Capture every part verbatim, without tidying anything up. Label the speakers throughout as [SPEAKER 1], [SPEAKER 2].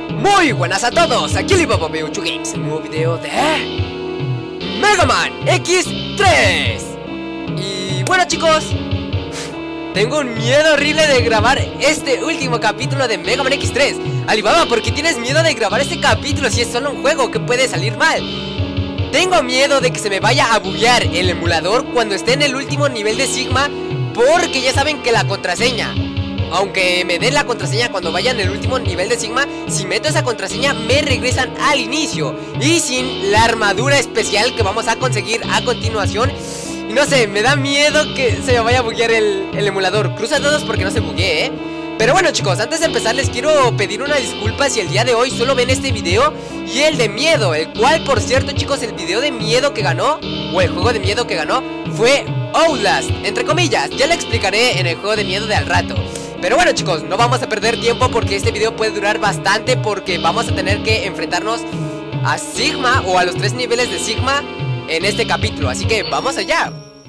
[SPEAKER 1] Muy buenas a todos, aquí Alibaba ocho Games, un nuevo video de Mega Man equis tres. Y bueno chicos, tengo un miedo horrible de grabar este último capítulo de Mega Man equis tres. Alibaba, ¿por qué tienes miedo de grabar este capítulo si es solo un juego que puede salir mal? Tengo miedo de que se me vaya a buguear el emulador cuando esté en el último nivel de Sigma, porque ya saben que la contraseña, aunque me den la contraseña cuando vaya en el último nivel de Sigma, si meto esa contraseña me regresan al inicio y sin la armadura especial que vamos a conseguir a continuación. Y no sé, me da miedo que se me vaya a buguear el, el emulador. Cruza dedos porque no se buguee, ¿eh? Pero bueno chicos, antes de empezar les quiero pedir una disculpa si el día de hoy solo ven este video y el de miedo, el cual por cierto chicos, el video de miedo que ganó, o el juego de miedo que ganó, fue Outlast, entre comillas. Ya le explicaré en el juego de miedo de al rato. Pero bueno chicos, no vamos a perder tiempo porque este video puede durar bastante, porque vamos a tener que enfrentarnos a Sigma o a los tres niveles de Sigma en este capítulo, así que vamos allá.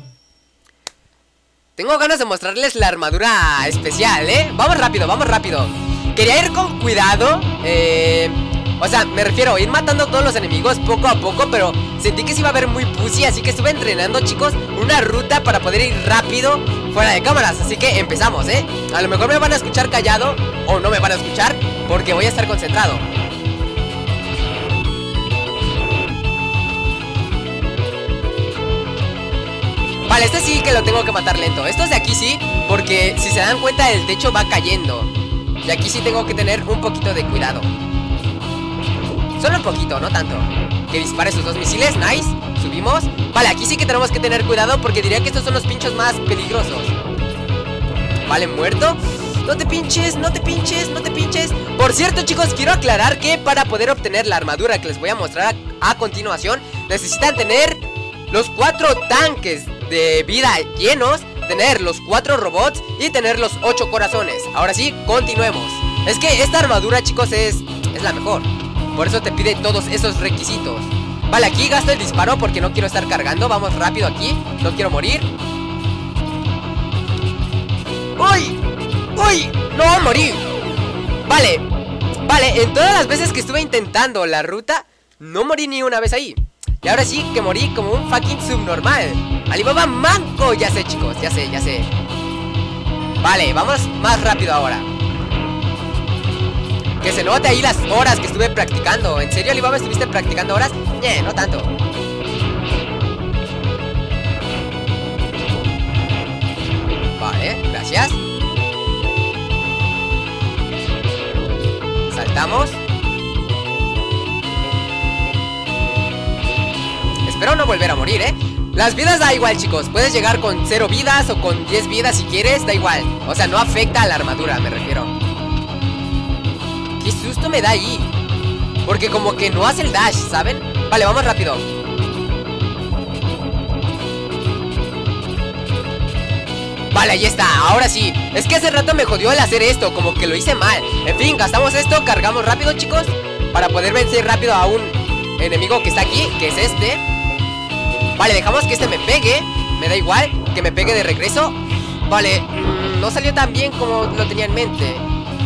[SPEAKER 1] Tengo ganas de mostrarles la armadura especial, ¿eh? Vamos rápido, vamos rápido. Quería ir con cuidado, eh... o sea, me refiero a ir matando a todos los enemigos poco a poco, pero sentí que se iba a ver muy pussy, así que estuve entrenando, chicos, una ruta para poder ir rápido fuera de cámaras. Así que empezamos, ¿eh? A lo mejor me van a escuchar callado o no me van a escuchar porque voy a estar concentrado. Vale, este sí que lo tengo que matar lento. Estos de aquí sí, porque si se dan cuenta el techo va cayendo. Y aquí sí tengo que tener un poquito de cuidado. Solo un poquito, no tanto. Que dispare sus dos misiles, nice. Subimos. Vale, aquí sí que tenemos que tener cuidado porque diría que estos son los pinchos más peligrosos. Vale, muerto. No te pinches, no te pinches, no te pinches. Por cierto chicos, quiero aclarar que para poder obtener la armadura que les voy a mostrar a, a continuación, necesitan tener los cuatro tanques de vida llenos, tener los cuatro robots y tener los ocho corazones. Ahora sí, continuemos. Es que esta armadura chicos es, es la mejor. Por eso te pide todos esos requisitos. Vale, aquí gasto el disparo porque no quiero estar cargando. Vamos rápido aquí, no quiero morir. ¡Uy! ¡Uy! ¡No morí! Vale, vale, en todas las veces que estuve intentando la ruta, no morí ni una vez ahí. Y ahora sí que morí como un fucking subnormal. Alibaba manco, ya sé chicos, ya sé, ya sé. Vale, vamos más rápido ahora. Que se note ahí las horas que estuve practicando. ¿En serio, Alibaba, estuviste practicando horas? Ñe, no tanto. Vale, gracias. Saltamos. Espero no volver a morir, ¿eh? Las vidas da igual, chicos. Puedes llegar con cero vidas o con diez vidas si quieres, da igual. O sea, no afecta a la armadura, me refiero. Qué susto me da ahí. Porque como que no hace el dash, ¿saben? Vale, vamos rápido. Vale, ahí está, ahora sí. Es que hace rato me jodió el hacer esto, como que lo hice mal. En fin, gastamos esto, cargamos rápido, chicos, para poder vencer rápido a un enemigo que está aquí, que es este. Vale, dejamos que este me pegue. Me da igual, que me pegue de regreso. Vale, mmm, no salió tan bien como lo tenía en mente.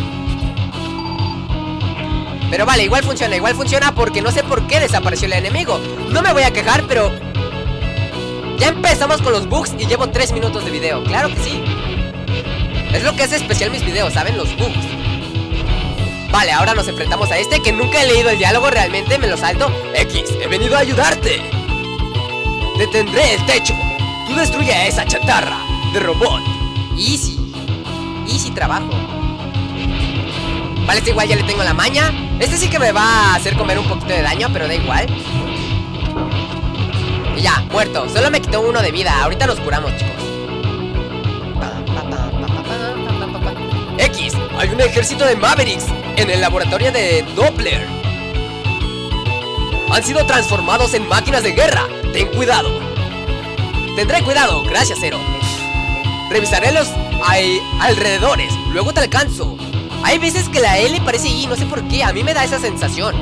[SPEAKER 1] Pero vale, igual funciona, igual funciona porque no sé por qué desapareció el enemigo. No me voy a quejar, pero ya empezamos con los bugs y llevo tres minutos de video. Claro que sí. Es lo que hace especial mis videos, ¿saben? Los bugs. Vale, ahora nos enfrentamos a este que nunca he leído el diálogo, realmente me lo salto. X, he venido a ayudarte. Detendré el techo. Tú destruye a esa chatarra de robot. Easy. Easy trabajo. Vale, este igual ya le tengo la maña. Este sí que me va a hacer comer un poquito de daño, pero da igual. Y ya, muerto. Solo me quitó uno de vida. Ahorita nos curamos, chicos. X, hay un ejército de Mavericks en el laboratorio de Doppler. Han sido transformados en máquinas de guerra. Ten cuidado. Tendré cuidado, gracias, Zero. Revisaré los hay alrededores, luego te alcanzo. Hay veces que la L parece I, no sé por qué, a mí me da esa sensación.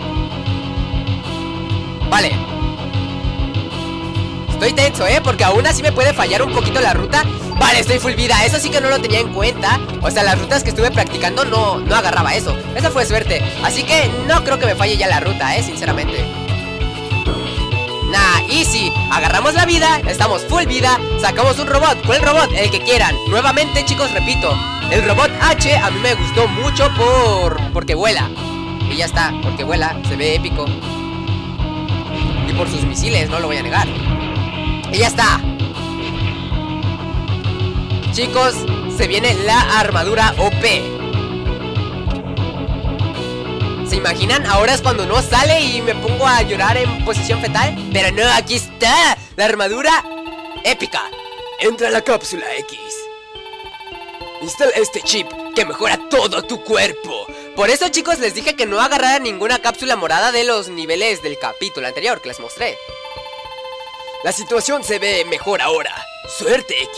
[SPEAKER 1] Vale. Estoy tenso, eh, porque aún así me puede fallar un poquito la ruta. Vale, estoy full vida, eso sí que no lo tenía en cuenta. O sea, las rutas que estuve practicando no, no agarraba eso. Esa fue suerte, así que no creo que me falle ya la ruta, eh, sinceramente. Nah, easy, agarramos la vida, estamos full vida. Sacamos un robot, ¿cuál robot? El que quieran. Nuevamente chicos, repito, el robot H a mí me gustó mucho por... porque vuela. Y ya está, porque vuela, se ve épico. Y por sus misiles, no lo voy a negar. Y ya está. Chicos, se viene la armadura O P. ¿Se imaginan? Ahora es cuando no sale y me pongo a llorar en posición fetal. Pero no, aquí está la armadura épica. Entra a la cápsula X. Instala este chip que mejora todo tu cuerpo. Por eso chicos les dije que no agarrara ninguna cápsula morada de los niveles del capítulo anterior que les mostré. La situación se ve mejor ahora. Suerte X.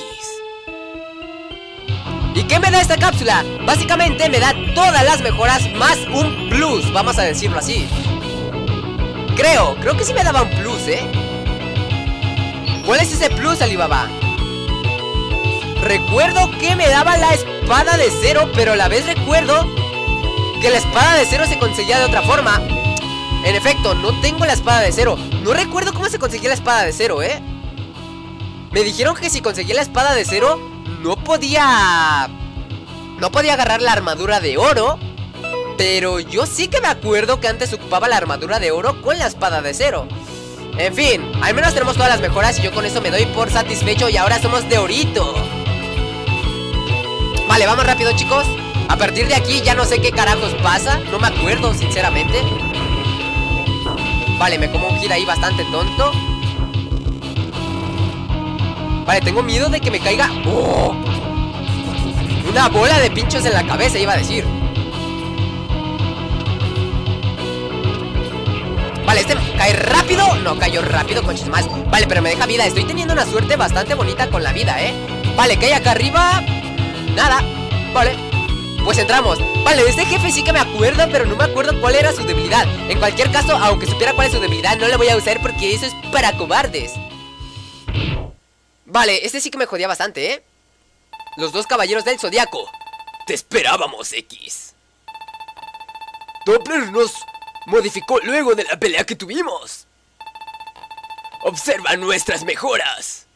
[SPEAKER 1] ¿Y qué me da esta cápsula? Básicamente me da todas las mejoras más un plus, vamos a decirlo así. Creo, creo que sí me daba un plus, ¿eh? ¿Cuál es ese plus, Alibaba? Recuerdo que me daba la espada de Zero, pero a la vez recuerdo que la espada de Zero se conseguía de otra forma. En efecto, no tengo la espada de Zero. No recuerdo cómo se conseguía la espada de Zero, ¿eh? Me dijeron que si conseguía la espada de Zero no podía... No podía agarrar la armadura de oro. Pero yo sí que me acuerdo que antes ocupaba la armadura de oro con la espada de Zero. En fin, al menos tenemos todas las mejoras y yo con eso me doy por satisfecho. Y ahora somos de orito. Vale, vamos rápido chicos. A partir de aquí ya no sé qué carajos pasa. No me acuerdo sinceramente. Vale, me como un hit ahí bastante tonto. Vale, tengo miedo de que me caiga. ¡Oh! Una bola de pinchos en la cabeza, iba a decir. Vale, este cae rápido. No, cayó rápido, conchis más. Vale, pero me deja vida. Estoy teniendo una suerte bastante bonita con la vida, ¿eh? Vale, ¿qué hay acá arriba? Nada. Vale, pues entramos. Vale, de este jefe sí que me acuerdo, pero no me acuerdo cuál era su debilidad. En cualquier caso, aunque supiera cuál es su debilidad, no le voy a usar porque eso es para cobardes. Vale, este sí que me jodía bastante, ¿eh? Los dos caballeros del zodiaco. Te esperábamos, X. Doppler nos modificó luego de la pelea que tuvimos. Observa nuestras mejoras.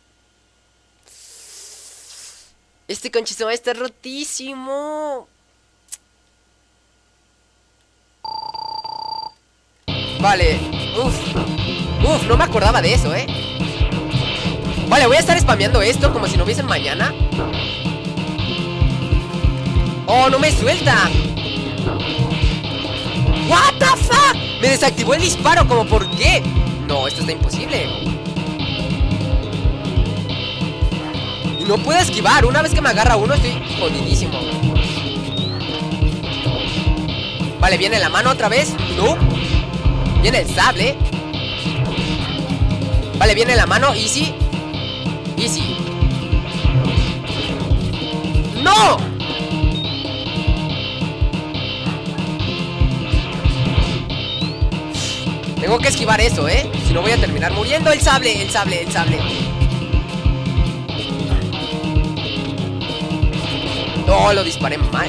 [SPEAKER 1] Este conchito está rotísimo. Vale. Uf. Uf, no me acordaba de eso, ¿eh? Vale, voy a estar spameando esto como si no hubiesen mañana. Oh, no me suelta. What the fuck. Me desactivó el disparo, ¿como por qué? No, esto está imposible. Y no puedo esquivar. Una vez que me agarra uno estoy jodidísimo. Vale, viene la mano otra vez. No. Viene el sable. Vale, viene la mano, easy. Easy. ¡No! Tengo que esquivar eso, ¿eh? Si no voy a terminar muriendo. El sable, el sable, el sable. No, lo disparé mal.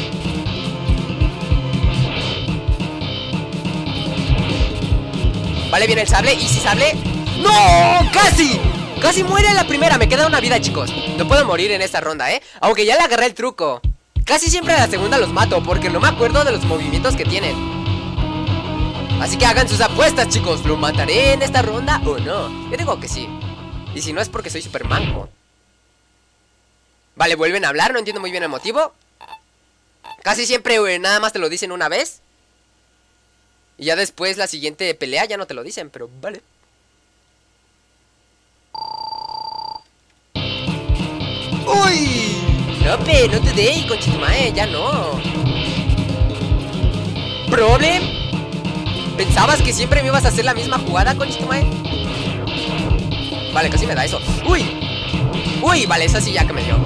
[SPEAKER 1] Vale, viene el sable. Easy sable. ¡No! ¡Casi! Casi muere en la primera, me queda una vida, chicos. No puedo morir en esta ronda, ¿eh? Aunque ya le agarré el truco. Casi siempre en la segunda los mato, porque no me acuerdo de los movimientos que tienen. Así que hagan sus apuestas, chicos. ¿Lo mataré en esta ronda o no? Yo digo que sí. Y si no es porque soy super manco. Vale, vuelven a hablar, no entiendo muy bien el motivo. Casi siempre eh, nada más te lo dicen una vez. Y ya después la siguiente pelea ya no te lo dicen, pero vale. ¡Uy! No, pe, no te dé, conchitumae, ya no. ¿Problem? ¿Pensabas que siempre me ibas a hacer la misma jugada, conchitumae? Vale, casi me da eso. ¡Uy! ¡Uy! Vale, esa sí ya que me dio.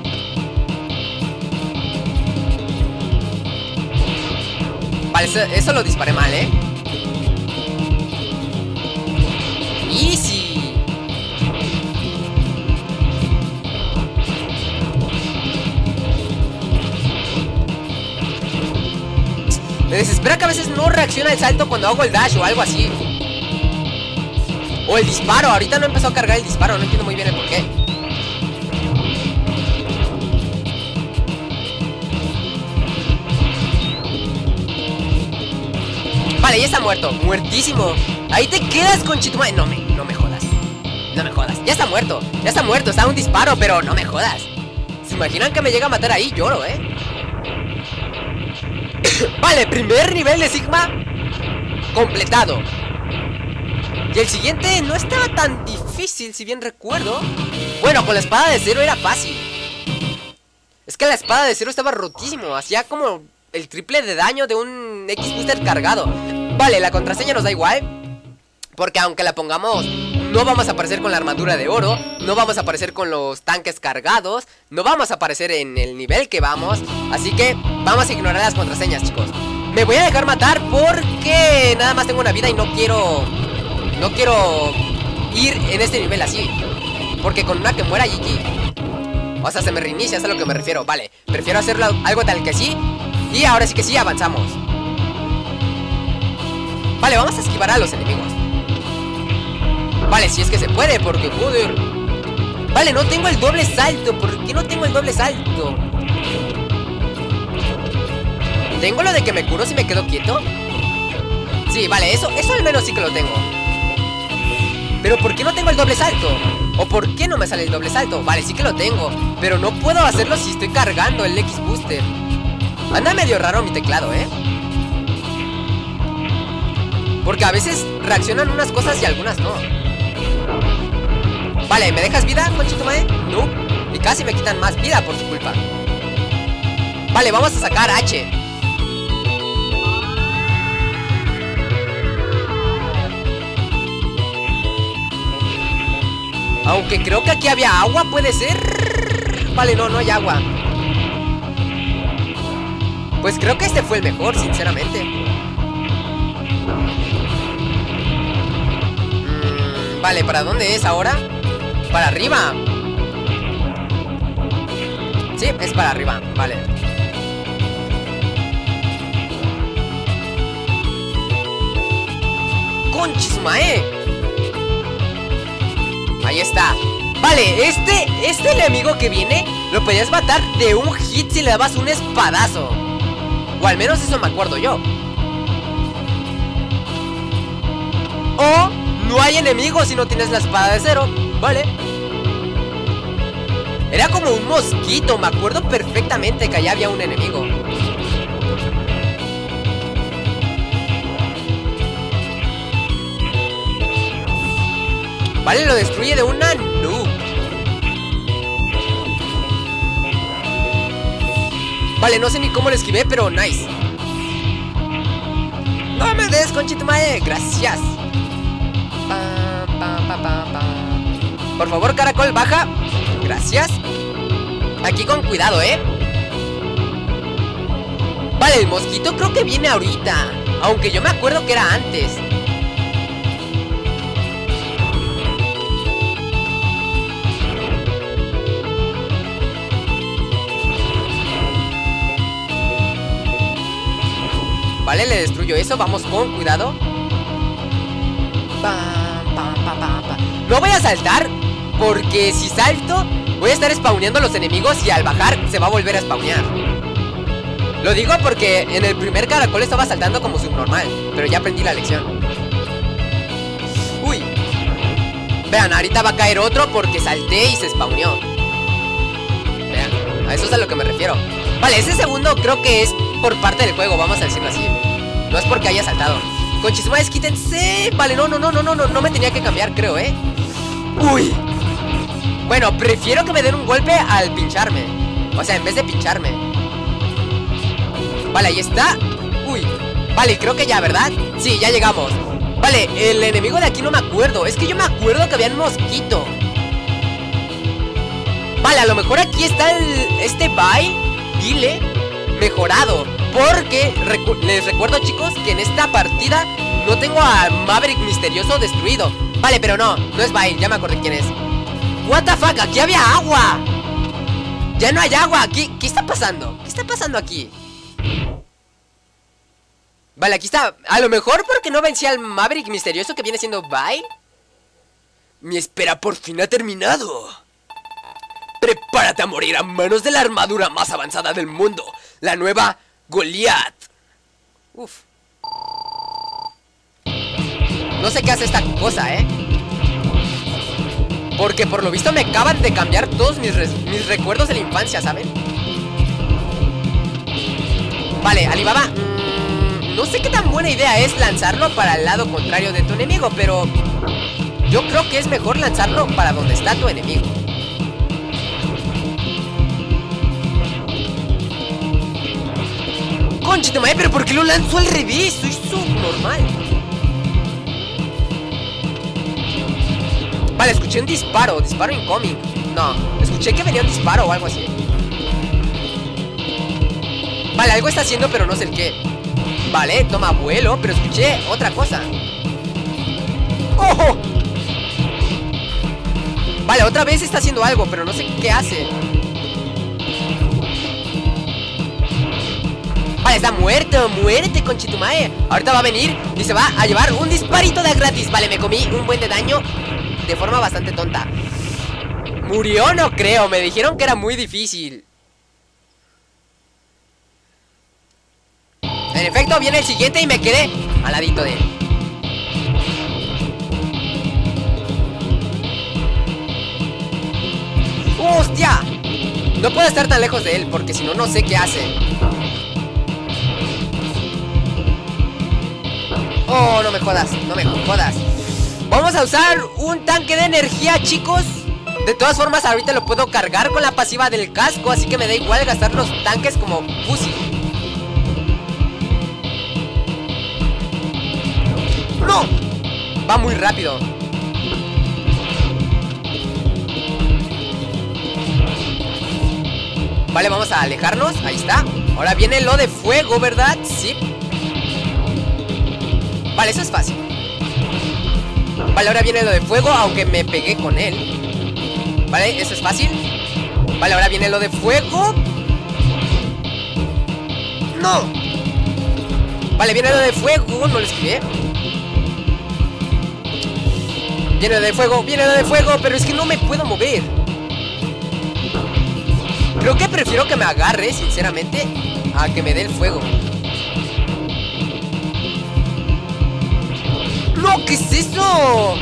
[SPEAKER 1] Vale, eso, eso lo disparé mal, ¿eh? Easy. Me desespera que a veces no reacciona el salto cuando hago el dash o algo así. O el disparo, ahorita no empezó a cargar el disparo, no entiendo muy bien el por qué. Vale, ya está muerto, muertísimo. Ahí te quedas, conchetumadre. No me, no me jodas. No me jodas, ya está muerto. Ya está muerto, está un disparo, pero no me jodas. ¿Se imaginan que me llega a matar ahí? Lloro, eh. Vale, primer nivel de Sigma completado. Y el siguiente no estaba tan difícil, si bien recuerdo. Bueno, con la espada de Zero era fácil. Es que la espada de Zero estaba rotísimo. Hacía como el triple de daño de un X-Booster cargado. Vale, la contraseña nos da igual, porque aunque la pongamos, no vamos a aparecer con la armadura de oro, no vamos a aparecer con los tanques cargados, no vamos a aparecer en el nivel que vamos. Así que vamos a ignorar las contraseñas, chicos. Me voy a dejar matar porque nada más tengo una vida y no quiero... No quiero ir en este nivel así, porque con una que muera G G. O sea, se me reinicia, es a lo que me refiero. Vale, prefiero hacerlo algo tal que sí. Y ahora sí que sí, avanzamos. Vale, vamos a esquivar a los enemigos. Vale, si es que se puede, porque joder. Vale, no tengo el doble salto. ¿Por qué no tengo el doble salto? ¿Tengo lo de que me curo si me quedo quieto? Sí, vale, eso, eso al menos sí que lo tengo. Pero ¿por qué no tengo el doble salto? ¿O por qué no me sale el doble salto? Vale, sí que lo tengo, pero no puedo hacerlo si estoy cargando el X-Booster. Anda medio raro mi teclado, ¿eh? Porque a veces reaccionan unas cosas y algunas no. Vale, ¿me dejas vida, conchetumadre? No. Y casi me quitan más vida por su culpa. Vale, vamos a sacar H. Aunque creo que aquí había agua, ¿puede ser? Vale, no, no hay agua. Pues creo que este fue el mejor, sinceramente. mm, Vale, ¿para dónde es ahora? Para arriba. Sí, es para arriba, vale. ¡Conchis-mae! Ahí está. Vale, este, este enemigo que viene lo podías matar de un hit si le dabas un espadazo. O al menos eso me acuerdo yo. O no hay enemigos si no tienes la espada de Zero. Vale. Era como un mosquito, me acuerdo perfectamente que allá había un enemigo. Vale, lo destruye de una noob. Vale, no sé ni cómo lo esquivé, pero nice. No me des, conchetumadre. Gracias. Pa, pa, pa, pa, pa. Por favor, caracol, baja. Gracias. Aquí con cuidado, ¿eh? Vale, el mosquito creo que viene ahorita, aunque yo me acuerdo que era antes. Vale, le destruyo eso, vamos con cuidado. Pa, pa, pa, pa, pa. No voy a saltar, porque si salto voy a estar spawneando a los enemigos y al bajar se va a volver a spawnear. Lo digo porque en el primer caracol estaba saltando como subnormal, pero ya aprendí la lección. Uy. Vean, ahorita va a caer otro porque salté y se spawneó. Vean, a eso es a lo que me refiero. Vale, ese segundo creo que es por parte del juego, vamos a decirlo así. No es porque haya saltado. Conchis-mae, quítense. Vale, no, no, no, no, no, no, no me tenía que cambiar, creo, ¿eh? Uy. Bueno, prefiero que me den un golpe al pincharme. O sea, en vez de pincharme. Vale, ahí está. Uy. Vale, creo que ya, ¿verdad? Sí, ya llegamos. Vale, el enemigo de aquí no me acuerdo. Es que yo me acuerdo que había un mosquito. Vale, a lo mejor aquí está el... Este bye Dile mejorado. Porque recu les recuerdo, chicos, que en esta partida no tengo a Maverick misterioso destruido. Vale, pero no, no es Bile, ya me acordé quién es. What the fuck, aquí había agua. Ya no hay agua aquí. ¿Qué está pasando? ¿Qué está pasando aquí? Vale, aquí está. A lo mejor porque no vencía al Maverick misterioso que viene siendo Vine. Mi espera por fin ha terminado. Prepárate a morir a manos de la armadura más avanzada del mundo, la nueva Goliath. Uf. No sé qué hace esta cosa, eh. Porque por lo visto me acaban de cambiar todos mis, mis recuerdos de la infancia, ¿saben? Vale, Alibaba, mmm, no sé qué tan buena idea es lanzarlo para el lado contrario de tu enemigo, pero yo creo que es mejor lanzarlo para donde está tu enemigo. Conchito madre, pero ¿por qué lo lanzo al revés? Soy subnormal. Vale, escuché un disparo, disparo incoming. No, escuché que venía un disparo o algo así. Vale, algo está haciendo, pero no sé el qué. Vale, toma vuelo, pero escuché otra cosa. ¡Oh! Vale, otra vez está haciendo algo, pero no sé qué hace. Vale, está muerto, muérete, conchitumae. Ahorita va a venir y se va a llevar un disparito de gratis. Vale, me comí un buen de daño de forma bastante tonta. Murió, no creo, me dijeron que era muy difícil. En efecto, viene el siguiente y me quedé al ladito de él. ¡Hostia! No puedo estar tan lejos de él porque si no, no sé qué hace. Oh, no me jodas, no me jodas. Vamos a usar un tanque de energía, chicos. De todas formas, ahorita lo puedo cargar con la pasiva del casco, así que me da igual gastar los tanques como pussy. ¡No! Va muy rápido. Vale, vamos a alejarnos. Ahí está. Ahora viene lo de fuego, ¿verdad? Sí. Vale, eso es fácil. Vale, ahora viene lo de fuego, aunque me pegué con él. Vale, eso es fácil. Vale, ahora viene lo de fuego. ¡No! Vale, viene lo de fuego. No lo esquivé. Viene lo de fuego, viene lo de fuego. Pero es que no me puedo mover. Creo que prefiero que me agarre, sinceramente, a que me dé el fuego. ¡No! ¿Qué es eso?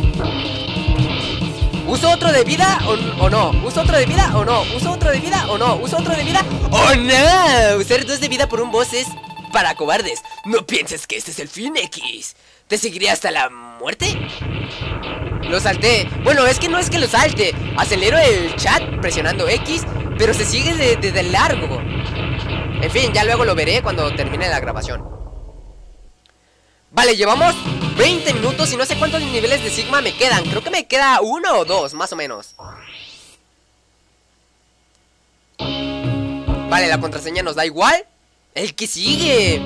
[SPEAKER 1] ¿Uso otro de vida o, o no? ¿Uso otro de vida o no? ¿Uso otro de vida o no? ¿Uso otro de vida? ¡Oh, no! Usar dos de vida por un boss es para cobardes. No pienses que este es el fin, X. ¿Te seguiré hasta la muerte? Lo salté. Bueno, es que no es que lo salte. Acelero el chat presionando X, pero se sigue de, de, de largo. En fin, ya luego lo veré cuando termine la grabación. Vale, llevamos veinte minutos y no sé cuántos niveles de Sigma me quedan. Creo que me queda uno o dos, más o menos. Vale, la contraseña nos da igual. El que sigue.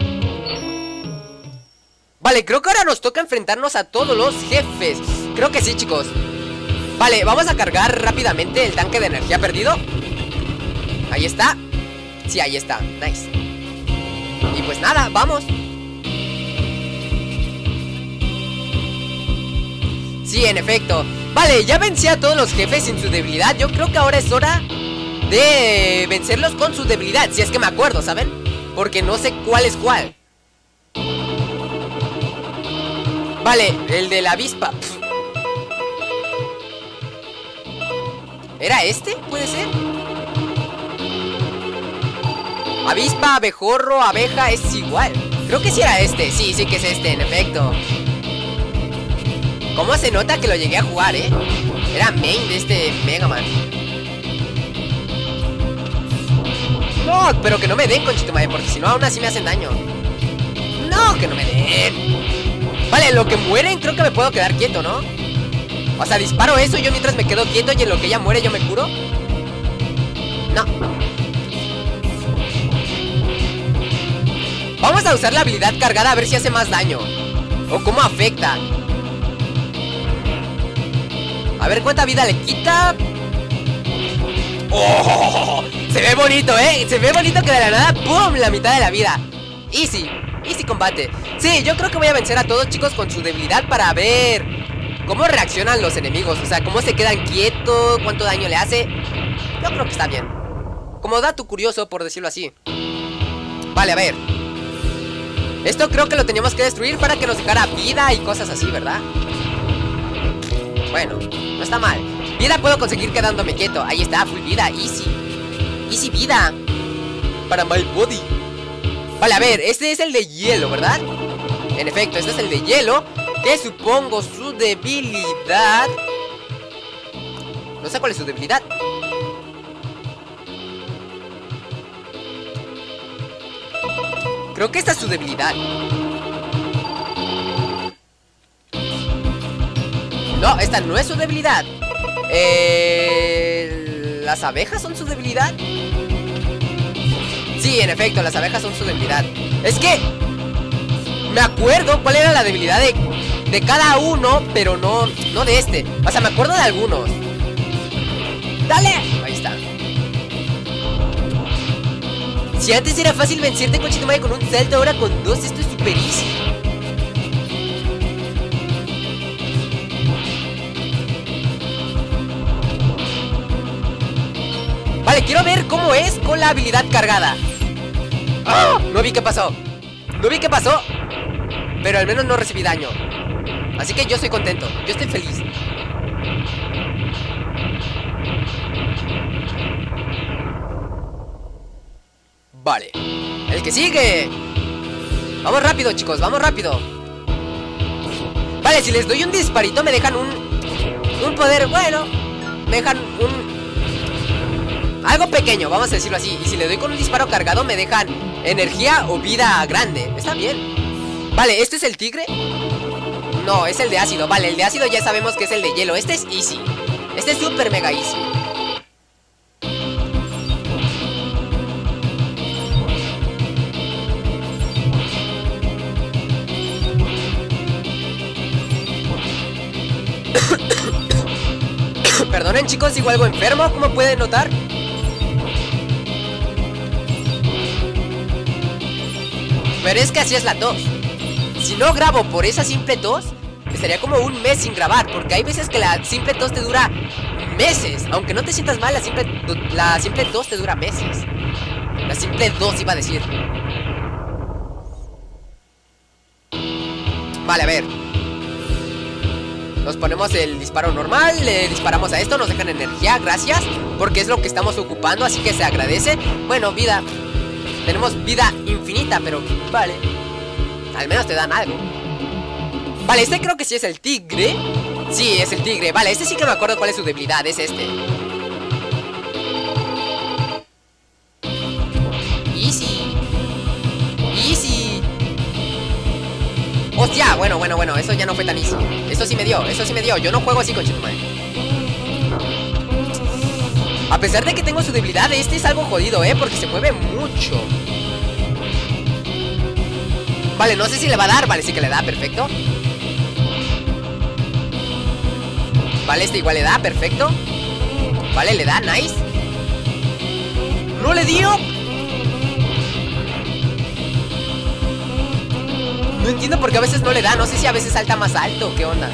[SPEAKER 1] Vale, creo que ahora nos toca enfrentarnos a todos los jefes. Creo que sí, chicos. Vale, vamos a cargar rápidamente el tanque de energía perdido. Ahí está. Sí, ahí está, nice. Y pues nada, vamos. Sí, en efecto. Vale, ya vencí a todos los jefes sin su debilidad. Yo creo que ahora es hora de vencerlos con su debilidad, si es que me acuerdo, ¿saben? Porque no sé cuál es cuál. Vale, el de la avispa. Pff. ¿Era este? ¿Puede ser? Avispa, abejorro, abeja, es igual. Creo que sí era este, sí, sí que es este, en efecto. ¿Cómo se nota que lo llegué a jugar, eh? Era main de este Mega Man. No, pero que no me den, conchito madre, porque si no aún así me hacen daño. No, que no me den. Vale, en lo que mueren creo que me puedo quedar quieto, ¿no? O sea, disparo eso y yo mientras me quedo quieto y en lo que ella muere yo me curo. No. Vamos a usar la habilidad cargada a ver si hace más daño o cómo afecta. A ver cuánta vida le quita. ¡Oh! Se ve bonito, ¿eh? Se ve bonito que de la nada ¡pum! La mitad de la vida. Easy, Easy combate. Sí, yo creo que voy a vencer a todos, chicos, con su debilidad para ver cómo reaccionan los enemigos. O sea, cómo se quedan quietos, cuánto daño le hace. Yo creo que está bien. Como dato curioso, por decirlo así. Vale, a ver. Esto creo que lo teníamos que destruir para que nos dejara vida y cosas así, ¿verdad? Bueno, no está mal. Vida puedo conseguir quedándome quieto. Ahí está, full vida, easy. Easy vida. Para my body. Vale, a ver, este es el de hielo, ¿verdad? En efecto, este es el de hielo, que supongo su debilidad. No sé cuál es su debilidad. Creo que esta es su debilidad. No, esta no es su debilidad. Eh, ¿Las abejas son su debilidad? Sí, en efecto, las abejas son su debilidad. Es que me acuerdo cuál era la debilidad de, de cada uno, pero no, no de este. O sea, me acuerdo de algunos. ¡Dale! Ahí está. Si antes era fácil vencerte con Chitomai con un salto, ahora con dos, esto es super easy. Vale, quiero ver cómo es con la habilidad cargada. ¡Oh! No vi qué pasó. No vi qué pasó. Pero al menos no recibí daño. Así que yo estoy contento. Yo estoy feliz. Vale. El que sigue. Vamos rápido, chicos, vamos rápido. Vale, si les doy un disparito me dejan un Un poder, bueno, me dejan un algo pequeño, vamos a decirlo así. Y si le doy con un disparo cargado me dejan energía o vida grande. Está bien. Vale, ¿este es el tigre? No, es el de ácido. Vale, el de ácido ya sabemos que es el de hielo. Este es easy. Este es super mega easy. Perdonen, chicos, sigo algo enfermo, como pueden notar. Pero es que así es la tos. Si no grabo por esa simple tos, estaría como un mes sin grabar. Porque hay veces que la simple tos te dura meses. Aunque no te sientas mal, la simple, la simple tos te dura meses. La simple dos iba a decir. Vale, a ver. Nos ponemos el disparo normal, le disparamos a esto, nos dejan energía, gracias, porque es lo que estamos ocupando, así que se agradece. Bueno, vida. Tenemos vida infinita, pero vale. Al menos te dan algo. Vale, este creo que sí es el tigre. Sí, es el tigre, vale, este sí que me acuerdo cuál es su debilidad, es este. Easy. Easy. Hostia, bueno, bueno, bueno, eso ya no fue tan easy. Eso sí me dio, eso sí me dio. Yo no juego así con Chitomai. A pesar de que tengo su debilidad, este es algo jodido, ¿eh? Porque se mueve mucho. Vale, no sé si le va a dar. Vale, sí que le da, perfecto. Vale, este igual le da, perfecto. Vale, le da, nice. ¡No le dio! No entiendo por qué a veces no le da. No sé si a veces salta más alto. ¿Qué onda?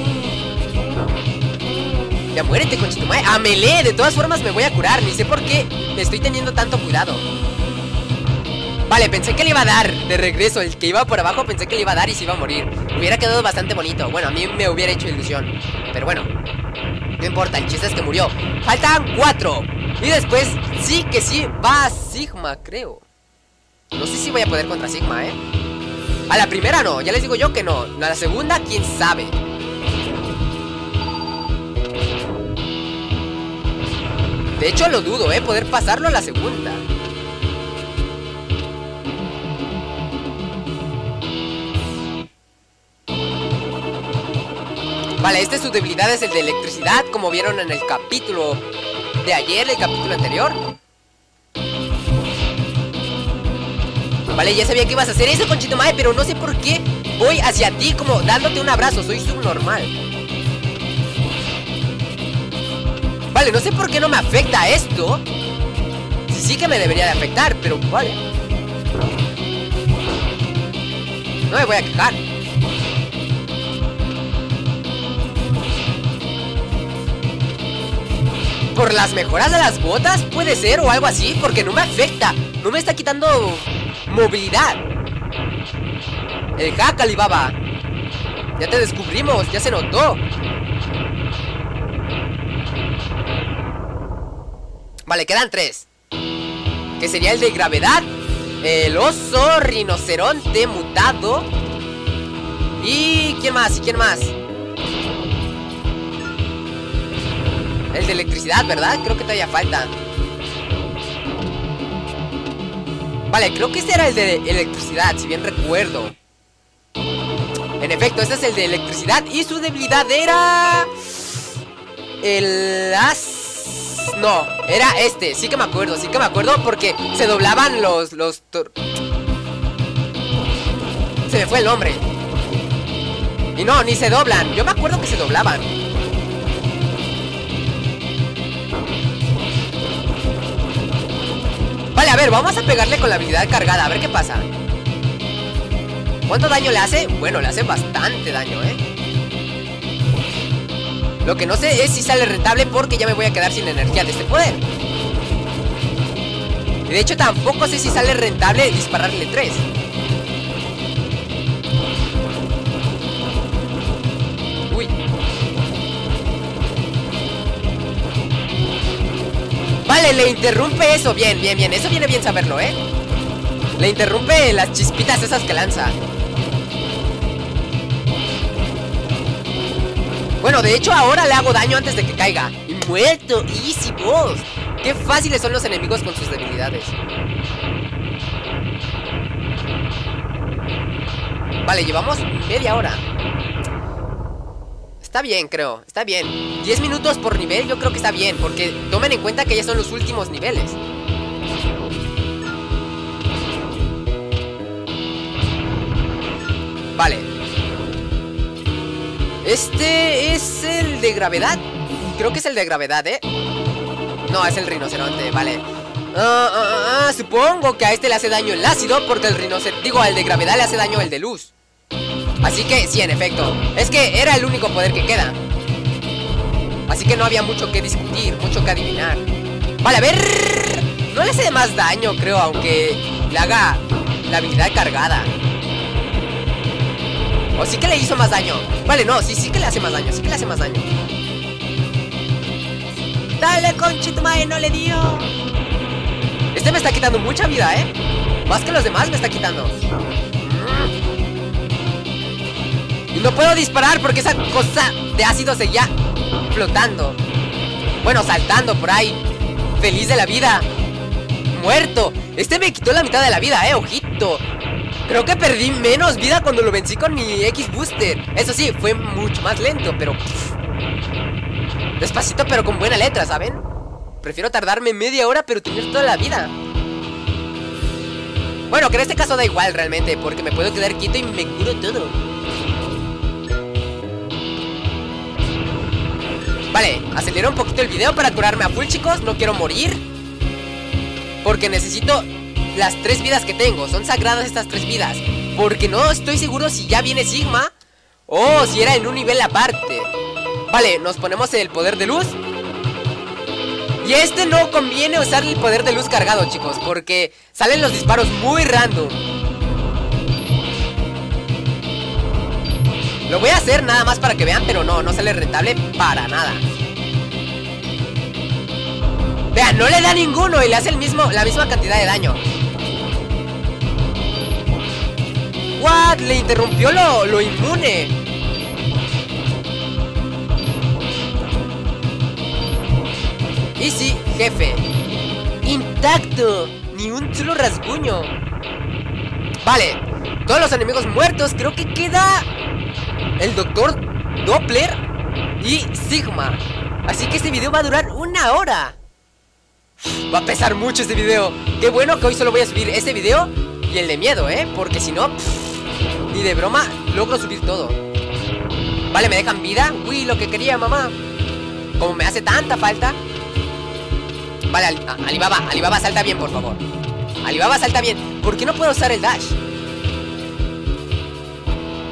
[SPEAKER 1] Ya muérete, Conchetumare. ¡A melee! De todas formas me voy a curar. Ni sé por qué estoy teniendo tanto cuidado. Vale, pensé que le iba a dar de regreso. El que iba por abajo pensé que le iba a dar y se iba a morir. Hubiera quedado bastante bonito. Bueno, a mí me hubiera hecho ilusión. Pero bueno, no importa, el chiste es que murió. Faltan cuatro. Y después sí que sí va a Sigma, creo. No sé si voy a poder contra Sigma, eh. A la primera no, ya les digo yo que no. A la segunda, quién sabe. De hecho lo dudo, eh, poder pasarlo a la segunda. Vale, este su debilidad es el de electricidad, como vieron en el capítulo de ayer, el capítulo anterior. Vale, ya sabía que ibas a hacer eso, Conchetumare, pero no sé por qué voy hacia ti como dándote un abrazo. Soy subnormal. Vale, no sé por qué no me afecta esto. Sí, sí que me debería de afectar, pero vale. No me voy a quejar. Por las mejoras de las botas, puede ser, o algo así, porque no me afecta. No me está quitando movilidad. El hack, Alibaba. Ya te descubrimos, ya se notó. Vale, quedan tres. Que sería el de gravedad, el oso rinoceronte mutado. ¿Y quién más? ¿Y quién más? El de electricidad, ¿verdad? Creo que todavía falta. Vale, creo que ese era el de electricidad, si bien recuerdo. En efecto, este es el de electricidad. Y su debilidad era... El as... No, era este, sí que me acuerdo, sí que me acuerdo porque se doblaban los... los tor... Se me fue el nombre. Y no, ni se doblan, yo me acuerdo que se doblaban. Vale, a ver, vamos a pegarle con la habilidad cargada, a ver qué pasa. ¿Cuánto daño le hace? Bueno, le hace bastante daño, ¿eh? Lo que no sé es si sale rentable porque ya me voy a quedar sin energía de este poder. Y de hecho tampoco sé si sale rentable dispararle tres. Uy. Vale, le interrumpe eso. Bien, bien, bien. Eso viene bien saberlo, ¿eh? Le interrumpe las chispitas esas que lanza. Bueno, de hecho ahora le hago daño antes de que caiga. Y muerto, easy boss. Qué fáciles son los enemigos con sus debilidades. Vale, llevamos media hora. Está bien, creo, está bien. diez minutos por nivel yo creo que está bien, porque tomen en cuenta que ya son los últimos niveles. Vale. Este es el de gravedad. Creo que es el de gravedad, ¿eh? No, es el rinoceronte, vale. uh, uh, uh, uh, Supongo que a este le hace daño el ácido, porque el rinoceronte, digo, al de gravedad le hace daño el de luz. Así que, sí, en efecto. Es que era el único poder que queda. Así que no había mucho que discutir, mucho que adivinar. Vale, a ver. No le hace más daño, creo, aunque le haga la habilidad cargada. O sí que le hizo más daño. Vale, no, sí, sí que le hace más daño. Sí que le hace más daño. Dale, conchetumae, no le dio. Este me está quitando mucha vida, ¿eh? Más que los demás me está quitando. Y no puedo disparar porque esa cosa de ácido seguía flotando. Bueno, saltando por ahí. Feliz de la vida. Muerto. Este me quitó la mitad de la vida, eh, ojito. Creo que perdí menos vida cuando lo vencí con mi X-Booster. Eso sí, fue mucho más lento, pero... despacito, pero con buena letra, ¿saben? Prefiero tardarme media hora, pero tener toda la vida. Bueno, que en este caso da igual realmente, porque me puedo quedar quieto y me curo todo. Vale, acelero un poquito el video para curarme a full, chicos. No quiero morir, porque necesito... las tres vidas que tengo, son sagradas estas tres vidas. Porque no estoy seguro si ya viene Sigma o si era en un nivel aparte. Vale, nos ponemos el poder de luz. Y este no conviene usar el poder de luz cargado, chicos, porque salen los disparos muy random. Lo voy a hacer nada más para que vean, pero no, no sale rentable para nada. Vean, no le da ninguno y le hace el mismo, la misma cantidad de daño. What? Le interrumpió lo, lo inmune. Y sí, jefe. Intacto. Ni un solo rasguño. Vale, todos los enemigos muertos. Creo que queda el doctor Doppler y Sigma. Así que este video va a durar una hora. Va a pesar mucho este video. Qué bueno que hoy solo voy a subir este video y el de miedo, ¿eh? Porque si no, pff, ni de broma logro subir todo. Vale, me dejan vida. Uy, lo que quería, mamá. Como me hace tanta falta. Vale, Ali Alibaba, Alibaba, salta bien, por favor. Alibaba, salta bien. ¿Por qué no puedo usar el dash?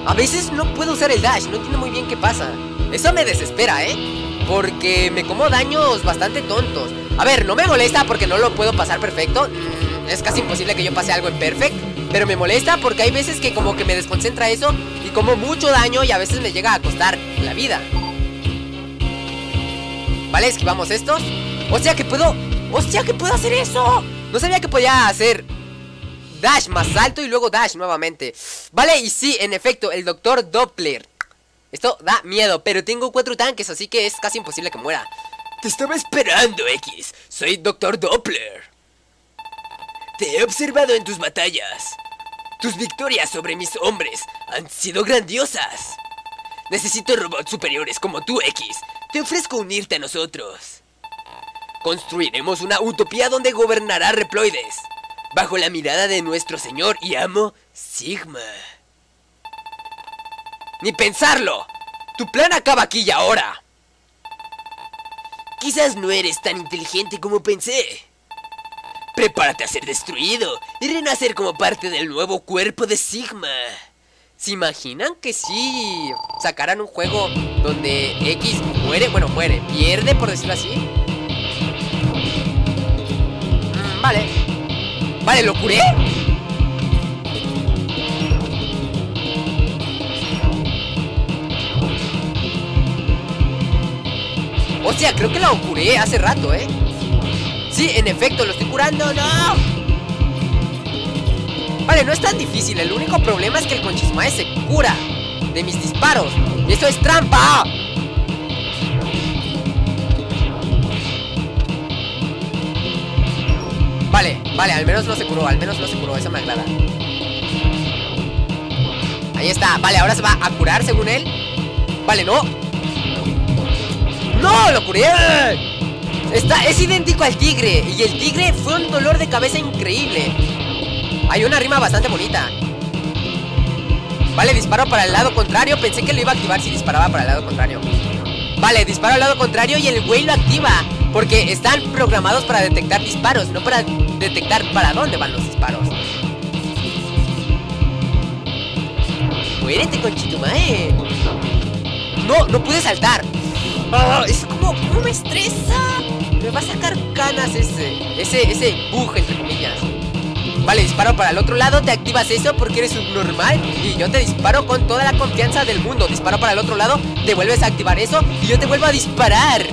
[SPEAKER 1] A veces no puedo usar el dash, no entiendo muy bien qué pasa. Eso me desespera, ¿eh? Porque me como daños bastante tontos. A ver, no me molesta porque no lo puedo pasar perfecto. mm, Es casi imposible que yo pase algo en perfect. Pero me molesta porque hay veces que como que me desconcentra eso y como mucho daño y a veces me llega a costar la vida. Vale, esquivamos estos. O sea que puedo... O sea que puedo hacer eso. No sabía que podía hacer dash más alto y luego dash nuevamente. Vale, y sí, en efecto, el doctor Doppler. Esto da miedo, pero tengo cuatro tanques, así que es casi imposible que muera.
[SPEAKER 2] Te estaba esperando, X. Soy doctor Doppler. Te he observado en tus batallas. Tus victorias sobre mis hombres han sido grandiosas. Necesito robots superiores como tú, X. Te ofrezco unirte a nosotros. Construiremos una utopía donde gobernará Reploides, bajo la mirada de nuestro señor y amo, Sigma.
[SPEAKER 1] ¡Ni pensarlo! Tu plan acaba aquí y ahora.
[SPEAKER 2] Quizás no eres tan inteligente como pensé. Prepárate a ser destruido y renacer como parte del nuevo cuerpo de Sigma.
[SPEAKER 1] ¿Se imaginan que si sacaran un juego donde X muere? Bueno, muere, pierde, por decirlo así. mm, Vale. Vale, ¿lo curé? O sea, creo que lo curé hace rato, ¿eh? Sí, en efecto, lo estoy curando, ¡no! Vale, no es tan difícil. El único problema es que el Conchismae se cura de mis disparos. ¡Y esto es trampa! Vale, vale, al menos no se curó. Al menos no se curó, eso me agrada. Ahí está, vale, ahora se va a curar según él. Vale, no. ¡No! ¡Lo curé! Está, es idéntico al tigre. Y el tigre fue un dolor de cabeza increíble. Hay una rima bastante bonita. Vale, disparo para el lado contrario. Pensé que lo iba a activar si disparaba para el lado contrario. Vale, disparo al lado contrario y el güey lo activa. Porque están programados para detectar disparos, no para detectar para dónde van los disparos. Muérete, Conchitumae. No, no pude saltar. Oh, es como, ¿cómo me estresa? Me va a sacar canas ese Ese, ese bug, entre comillas. Vale, disparo para el otro lado. Te activas eso porque eres subnormal. Y yo te disparo con toda la confianza del mundo. Disparo para el otro lado, te vuelves a activar eso y yo te vuelvo a disparar.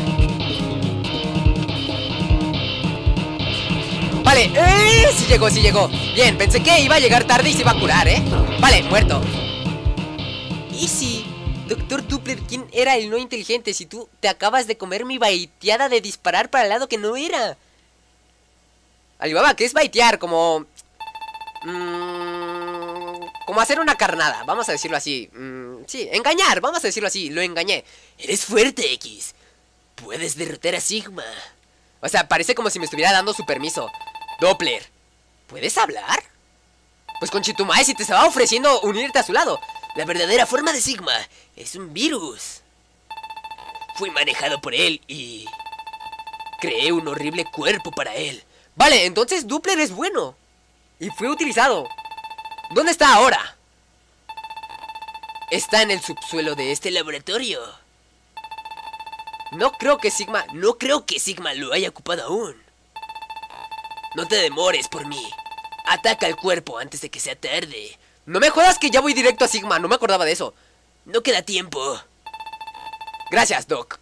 [SPEAKER 1] Vale, ¡eh! Sí llegó, sí llegó. Bien, pensé que iba a llegar tarde y se iba a curar, ¿eh? Vale, muerto. Easy. Doctor Doppler, ¿quién era el no inteligente si tú te acabas de comer mi baiteada de disparar para el lado que no era? Alibaba, ¿qué es baitear? Como... Mmm, como hacer una carnada, vamos a decirlo así. Mm, sí, engañar, vamos a decirlo así, lo engañé.
[SPEAKER 2] Eres fuerte, X. Puedes derrotar a Sigma.
[SPEAKER 1] O sea, parece como si me estuviera dando su permiso. Doppler, ¿puedes hablar? Pues Conchitumae, si te estaba ofreciendo unirte a su lado.
[SPEAKER 2] La verdadera forma de Sigma es un virus. Fui manejado por él y... creé un horrible cuerpo para él.
[SPEAKER 1] Vale, entonces Doppler es bueno. Y fue utilizado. ¿Dónde está ahora?
[SPEAKER 2] Está en el subsuelo de este laboratorio.
[SPEAKER 1] No creo que Sigma...
[SPEAKER 2] No creo que Sigma lo haya ocupado aún. No te demores por mí. Ataca al cuerpo antes de que sea tarde.
[SPEAKER 1] No me jodas que ya voy directo a Sigma, no me acordaba de eso.
[SPEAKER 2] No queda tiempo.
[SPEAKER 1] Gracias, Doc.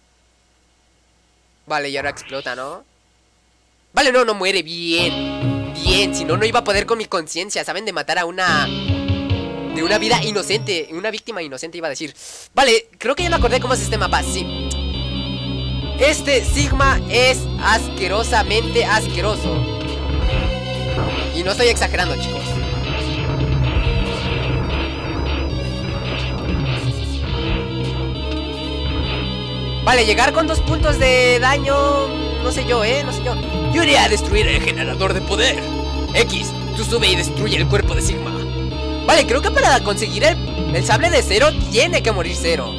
[SPEAKER 1] Vale, y ahora explota, ¿no? Vale, no, no muere. Bien, bien, si no, no iba a poder con mi conciencia. Saben, de matar a una... de una vida inocente. Una víctima inocente iba a decir. Vale, creo que ya me acordé cómo es este mapa, sí. Este Sigma es asquerosamente asqueroso. Y no estoy exagerando, chicos. Vale, llegar con dos puntos de daño... No sé yo, ¿eh? No sé yo.
[SPEAKER 2] Yo iré a destruir el generador de poder. X, tú sube y destruye el cuerpo de Sigma.
[SPEAKER 1] Vale, creo que para conseguir el, el sable de Zero tiene que morir Zero.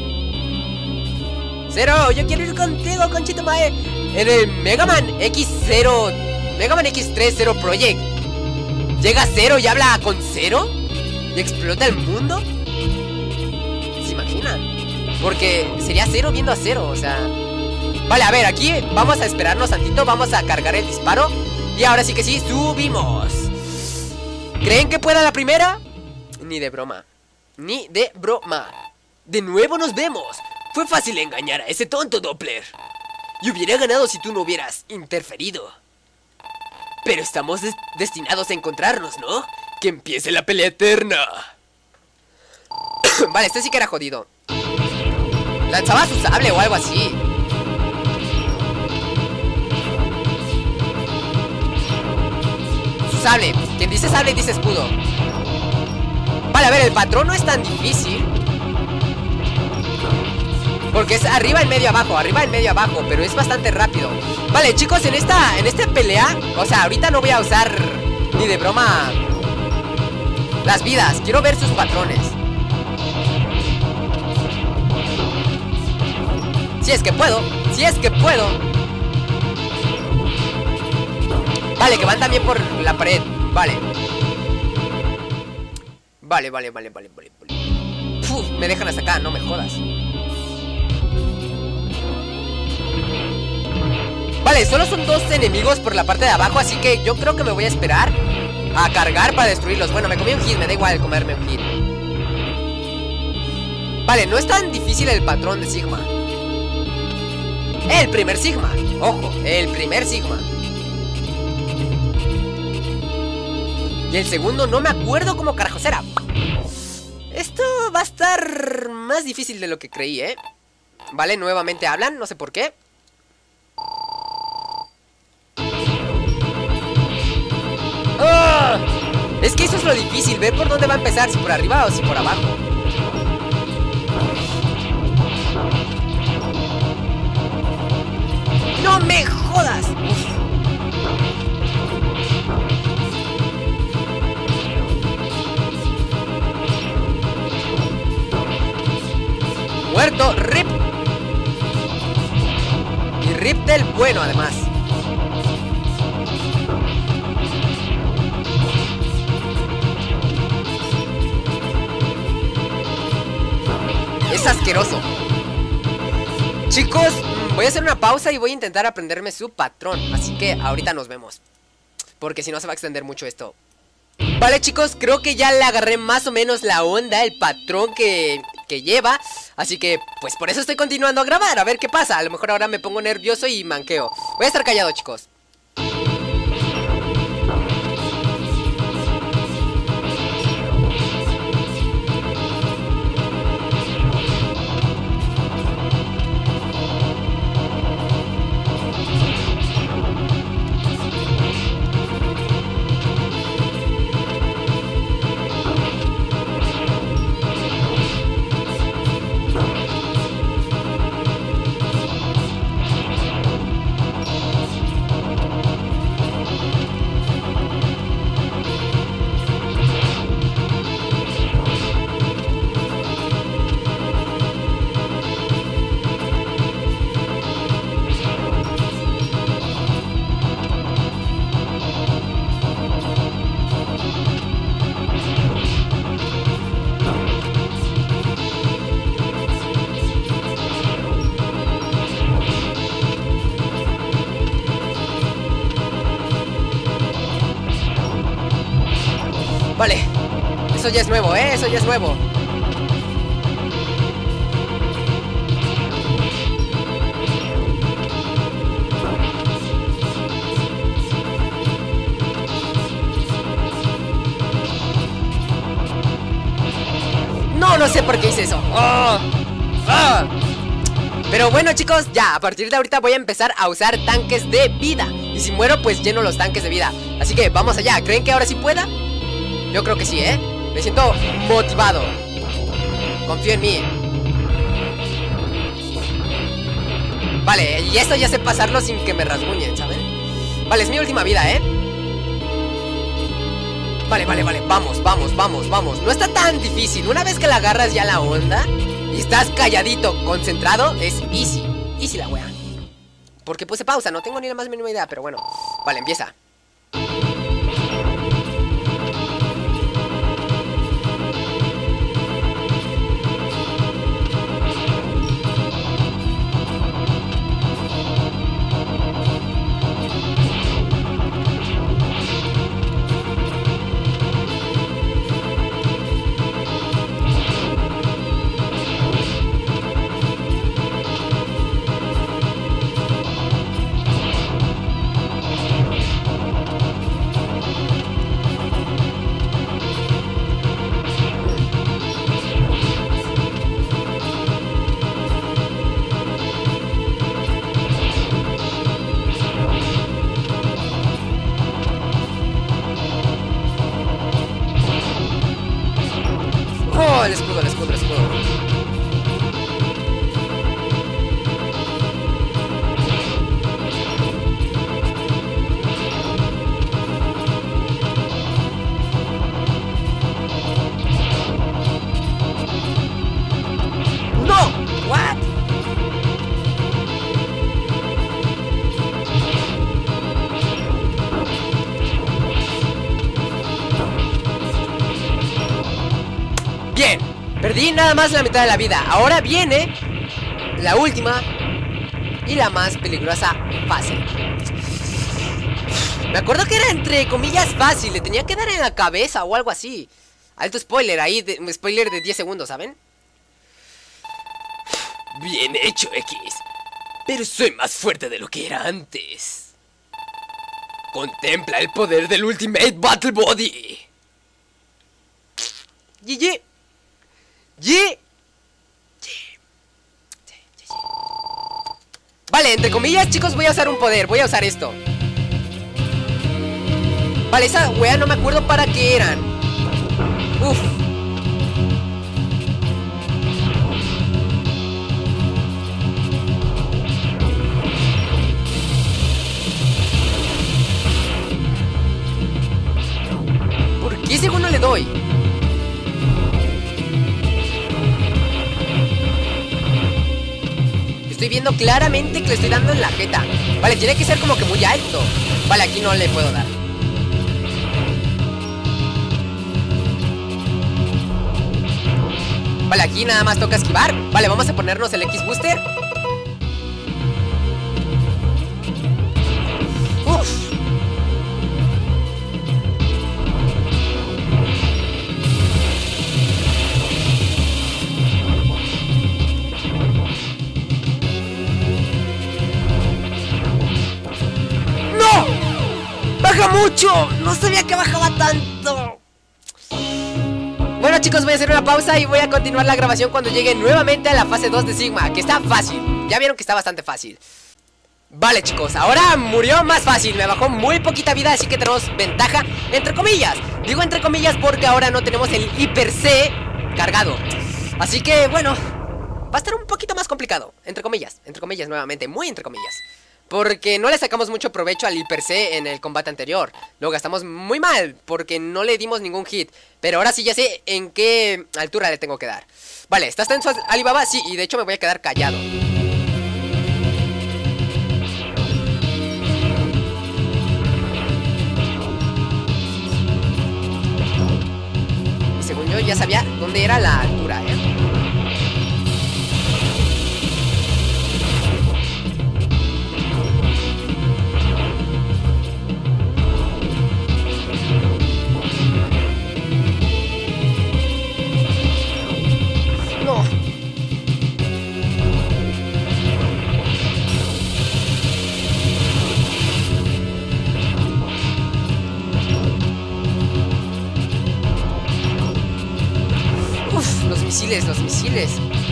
[SPEAKER 1] Zero, yo quiero ir contigo, Conchitumae. En el Mega Man X cero... Mega Man X tres Zero Project, llega Zero y habla con Zero y explota el mundo. ¿Se imaginan? Porque sería cero viendo a cero, o sea... Vale, a ver, aquí vamos a esperarnos tantito. Vamos a cargar el disparo. Y ahora sí que sí, subimos. ¿Creen que pueda la primera? Ni de broma. Ni de broma. De nuevo nos vemos. Fue fácil engañar a ese tonto Doppler. Y hubiera ganado si tú no hubieras interferido. Pero estamos des destinados a encontrarnos, ¿no? Que empiece la pelea eterna. Vale, este sí que era jodido. Lanzaba su sable o algo así. Su sable. Quien dice sable dice escudo. Vale, a ver, el patrón no es tan difícil. Porque es arriba, en medio, abajo. Arriba, en medio, abajo. Pero es bastante rápido. Vale, chicos, en esta, en esta pelea, o sea, ahorita no voy a usar ni de broma las vidas. Quiero ver sus patrones. Si es que puedo. Si es que puedo. Vale, que van también por la pared. Vale. Vale, vale, vale, vale, vale, vale. Uf, me dejan hasta acá, no me jodas. Vale, solo son dos enemigos por la parte de abajo, así que yo creo que me voy a esperar a cargar para destruirlos. Bueno, me comí un hit, me da igual comerme un hit. Vale, no es tan difícil el patrón de Sigma. El primer Sigma, ojo, el primer Sigma. Y el segundo no me acuerdo cómo carajos era. Esto va a estar más difícil de lo que creí, ¿eh? Vale, nuevamente hablan, no sé por qué. ¡Oh! Es que eso es lo difícil, ver por dónde va a empezar, si por arriba o si por abajo. ¡No me jodas! Uf. Muerto, rip. Y rip del bueno, además. Es asqueroso. Chicos, voy a hacer una pausa y voy a intentar aprenderme su patrón. Así que ahorita nos vemos, porque si no se va a extender mucho esto. Vale, chicos, creo que ya le agarré más o menos la onda, el patrón que, que lleva. Así que, pues por eso estoy continuando a grabar, a ver qué pasa. A lo mejor ahora me pongo nervioso y manqueo. Voy a estar callado, chicos. Vale, eso ya es nuevo, ¿eh? Eso ya es nuevo. No, no sé por qué hice eso. Oh. Oh. Pero bueno, chicos, ya, a partir de ahorita voy a empezar a usar tanques de vida. Y si muero, pues lleno los tanques de vida. Así que vamos allá, ¿creen que ahora sí pueda? Yo creo que sí, ¿eh? Me siento motivado. Confío en mí. Vale, y esto ya sé pasarlo sin que me rasguñen, ¿saben? Vale, es mi última vida, ¿eh? Vale, vale, vale, vamos, vamos, vamos, vamos. No está tan difícil. Una vez que la agarras ya la onda y estás calladito, concentrado, es easy. Easy la wea. Porque puse pausa, no tengo ni la más mínima idea, pero bueno. Vale, empieza. No, el escudo, el escudo, el escudo. ¡No! ¿What? Bien, perdí nada más la mitad de la vida. Ahora viene la última y la más peligrosa fase. Me acuerdo que era entre comillas fácil. Le tenía que dar en la cabeza o algo así. Alto spoiler ahí, de, un spoiler de diez segundos, ¿saben?
[SPEAKER 2] Bien hecho, X. Pero soy más fuerte de lo que era antes. Contempla el poder del Ultimate Battle Body.
[SPEAKER 1] G G. G. Vale, entre comillas, chicos, voy a usar un poder. Voy a usar esto. Vale, esa wea no me acuerdo para qué eran. Uf. ¿Por qué según no le doy? Estoy viendo claramente que le estoy dando en la jeta. Vale, tiene que ser como que muy alto. Vale, aquí no le puedo dar. Vale, aquí nada más toca esquivar. Vale, vamos a ponernos el X-Booster. Uf. ¡No! ¡Baja mucho! No sabía que bajaba tanto. Bueno, chicos, voy a hacer una pausa y voy a continuar la grabación cuando llegue nuevamente a la fase dos de Sigma, que está fácil. Ya vieron que está bastante fácil. Vale, chicos, ahora murió más fácil. Me bajó muy poquita vida, así que tenemos ventaja, entre comillas. Digo entre comillas porque ahora no tenemos el Hiper C cargado. Así que, bueno, va a estar un poquito más complicado. Entre comillas, entre comillas nuevamente, muy entre comillas. Porque no le sacamos mucho provecho al Hiper C en el combate anterior. Lo gastamos muy mal porque no le dimos ningún hit. Pero ahora sí ya sé en qué altura le tengo que dar. Vale, ¿estás tenso, Alibaba? Sí, y de hecho me voy a quedar callado. Y según yo ya sabía dónde era la altura, ¿eh? Los misiles, los misiles.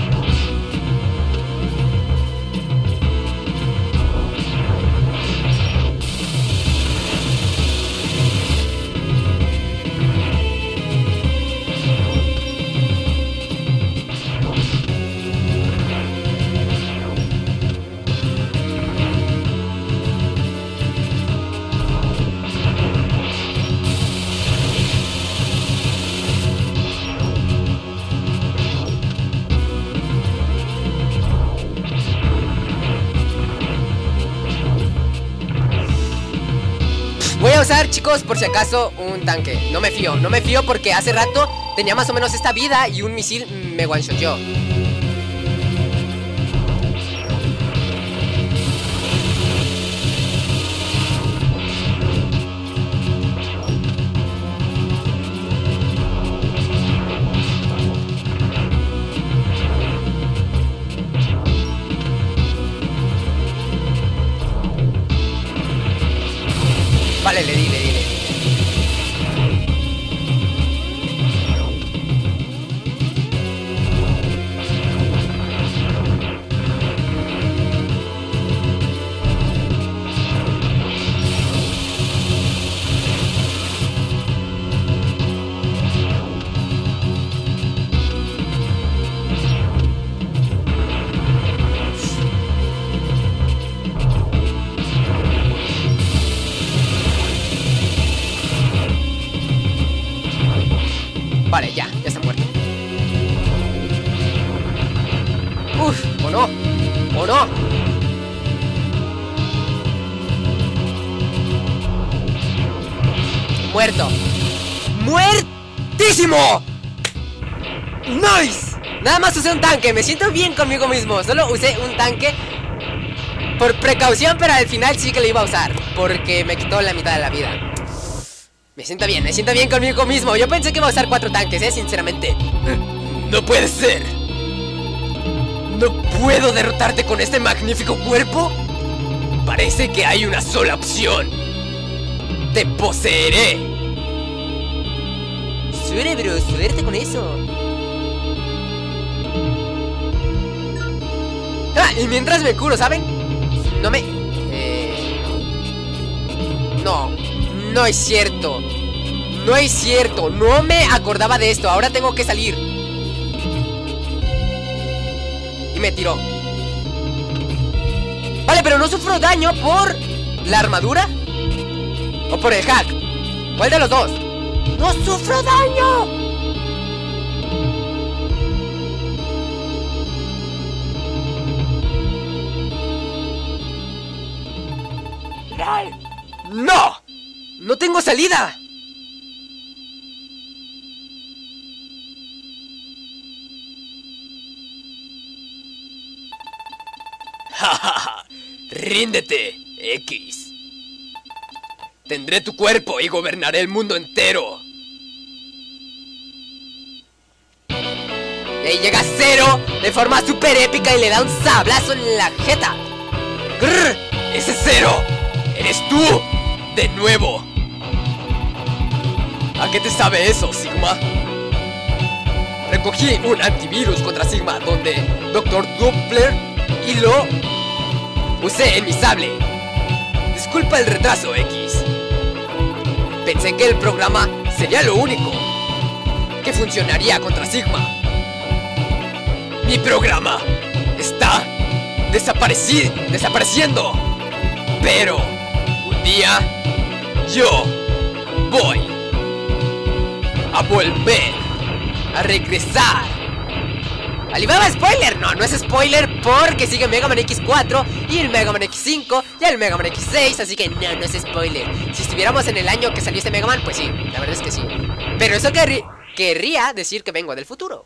[SPEAKER 1] Voy a usar, chicos, por si acaso, un tanque. No me fío, no me fío porque hace rato tenía más o menos esta vida y un misil me one-shoteó. Vale, le di, le di, le di. no? ¿O no? Muerto. ¡Muertísimo! ¡Nice! Nada más usé un tanque, me siento bien conmigo mismo. Solo usé un tanque por precaución, pero al final sí que lo iba a usar, porque me quitó la mitad de la vida. Me siento bien, me siento bien conmigo mismo. Yo pensé que iba a usar cuatro tanques, eh, sinceramente.
[SPEAKER 2] No puede ser. ¿No puedo derrotarte con este magnífico cuerpo? Parece que hay una sola opción. Te poseeré.
[SPEAKER 1] Suerte, bro, suerte con eso. Ah, y mientras me curo, ¿saben? No me... Eh... No, no es cierto. No es cierto, no me acordaba de esto. Ahora tengo que salir. Y me tiró. Vale, pero no sufro daño por la armadura o por el hack. ¿Cuál de los dos? ¡No sufro daño! ¡No! ¡No tengo salida!
[SPEAKER 2] ¡Jajaja! ¡Ríndete, X! Tendré tu cuerpo y gobernaré el mundo entero.
[SPEAKER 1] Y ahí llega Zero de forma súper épica y le da un sablazo en la jeta.
[SPEAKER 2] ¡Grrr! ¡Ese Zero! ¡Eres tú! ¡De nuevo! ¿A qué te sabe eso, Sigma? Recogí un antivirus contra Sigma donde doctor Doppler y lo usé en mi sable. Disculpa el retraso, X. Pensé que el programa sería lo único que funcionaría contra Sigma. Mi programa está desapareci- desapareciendo. Pero un día yo voy a volver a regresar. Alibaba spoiler, no, no es spoiler porque sigue Mega Man X cuatro y el Mega Man X cinco y el Mega Man X seis, así que no, no es spoiler. Si estuviéramos en el año que salió este Mega Man, pues sí, la verdad es que sí. Pero eso querri querría decir que vengo del futuro.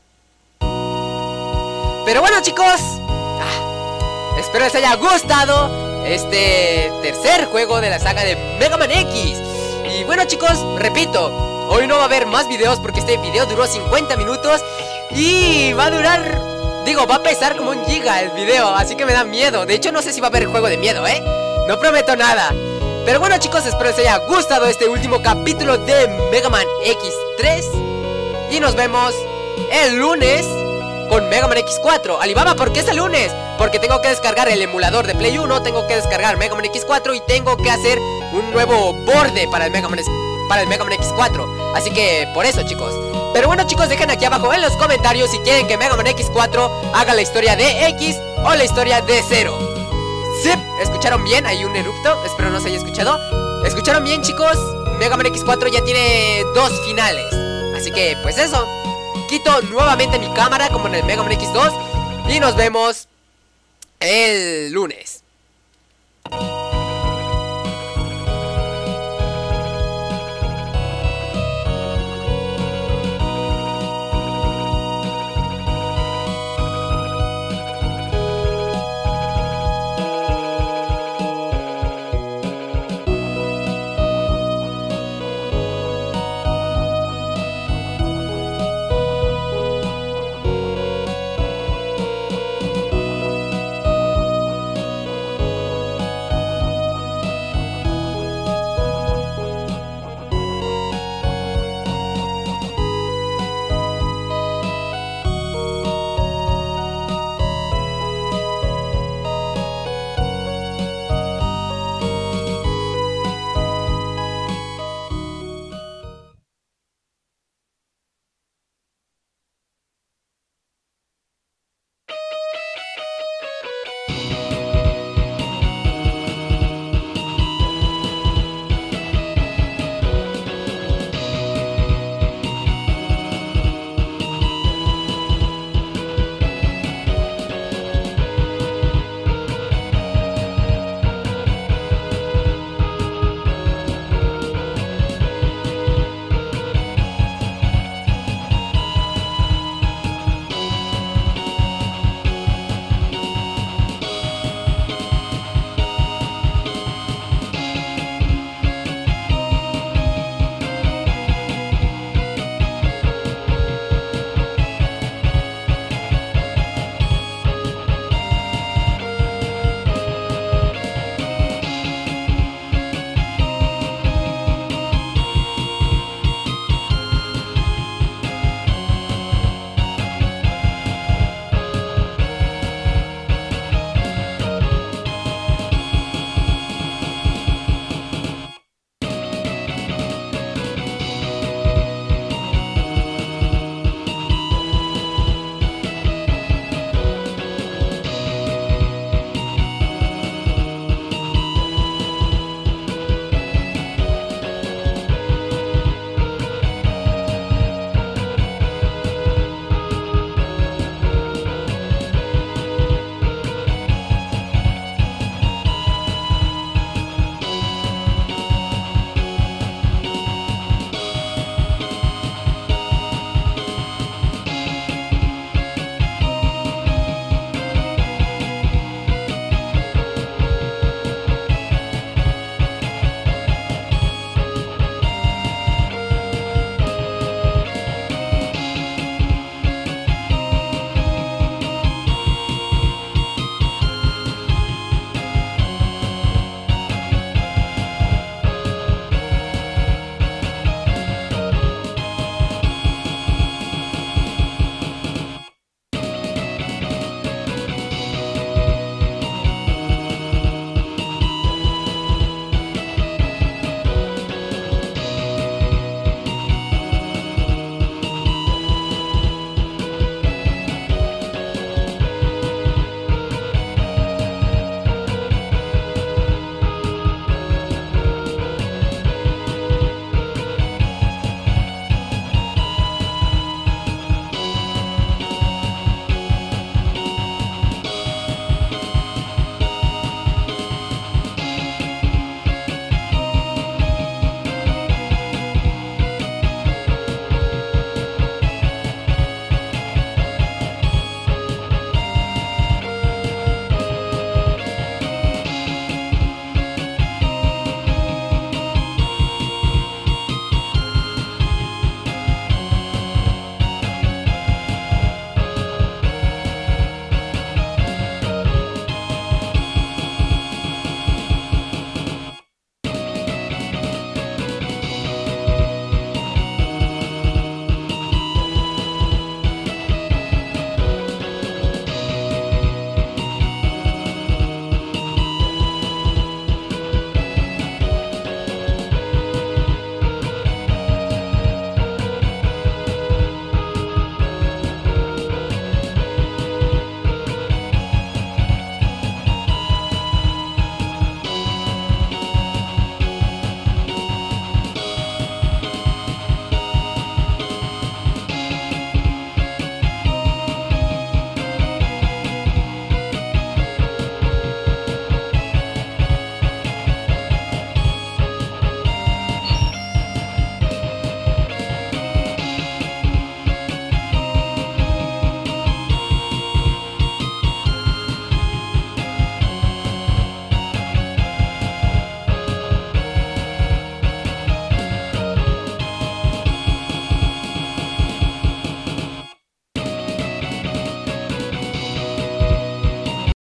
[SPEAKER 2] Pero bueno, chicos, ah, espero les haya gustado este tercer juego de la saga de Mega Man X. Y bueno, chicos, repito, hoy no va a haber más videos porque este video duró cincuenta minutos y va a durar, digo, va a pesar como un giga el video, así que me da miedo. De hecho, no sé si va a haber juego de miedo, ¿eh? No prometo nada. Pero bueno, chicos, espero les haya gustado este último capítulo de Mega Man X tres. Y nos vemos el lunes con Mega Man X cuatro. Alibaba, ¿por qué es el lunes? Porque tengo que descargar el emulador de Play uno, tengo que descargar Mega Man X cuatro y tengo que hacer un nuevo borde para el Mega Man, para el Mega Man X cuatro. Así que por eso, chicos. Pero bueno, chicos, dejen aquí abajo en los comentarios si quieren que Mega Man X cuatro haga la historia de X o la historia de Zero. Sí, ¿escucharon bien? Hay un erupto, espero no se haya escuchado. ¿Escucharon bien, chicos? Mega Man X cuatro ya tiene dos finales. Así que, pues eso. Quito nuevamente mi cámara como en el Mega Man X dos y nos vemos el lunes.